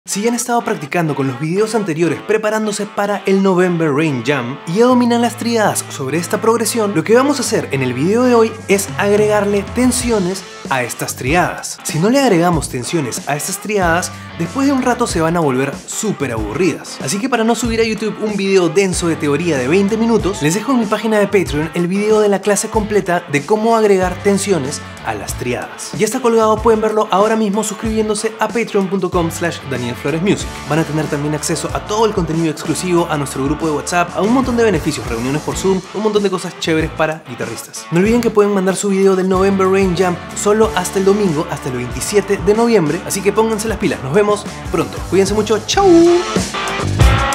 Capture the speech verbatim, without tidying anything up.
Si ya han estado practicando con los videos anteriores preparándose para el November Rain Jam y ya dominan las triadas sobre esta progresión, lo que vamos a hacer en el video de hoy es agregarle tensiones a estas triadas. Si no le agregamos tensiones a estas triadas, después de un rato se van a volver súper aburridas. Así que para no subir a YouTube un video denso de teoría de veinte minutos, les dejo en mi página de Patreon el video de la clase completa de cómo agregar tensiones a las triadas. Ya está colgado, pueden verlo ahora mismo suscribiéndose a patreon punto com slash Daniel Flores Music. Van a tener también acceso a todo el contenido exclusivo, a nuestro grupo de WhatsApp, a un montón de beneficios, reuniones por Zoom, un montón de cosas chéveres para guitarristas. No olviden que pueden mandar su video del November Rain Jam solo hasta el domingo, hasta el veintisiete de noviembre, así que pónganse las pilas. Nos vemos pronto. Cuídense mucho. ¡Chau!